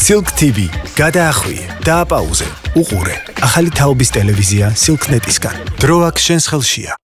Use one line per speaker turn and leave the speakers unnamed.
SilkTV, გადაახვიე, დააპაუზე, უყურე. ახალი თაობის ტელევიზია SilkNet-ისგან. დრო აქ შენს ხელშია.